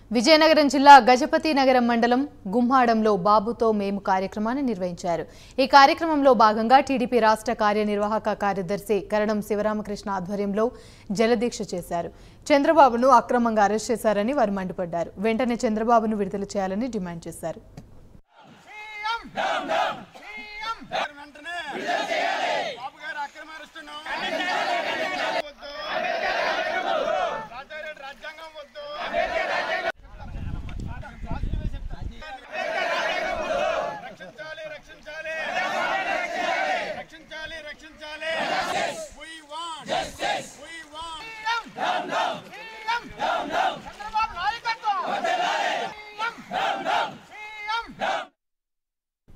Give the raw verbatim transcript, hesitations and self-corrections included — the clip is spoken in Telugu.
విజయనగరం జిల్లా గజపతి నగరం మండలం గుమ్మాడంలో బాబుతో మేము కార్యక్రమాన్ని నిర్వహించారు। ఈ కార్యక్రమంలో భాగంగా టీడీపీ రాష్ట్ర కార్యనిర్వాహక కార్యదర్శి కరణం శివరామకృష్ణ ఆధ్వర్యంలో జలదీక్ష చేశారు। చంద్రబాబును అక్రమంగా అరెస్ట్ చేశారని వారు మండిపడ్డారు। వెంటనే చంద్రబాబును విడుదల చేయాలని డిమాండ్ చేశారు।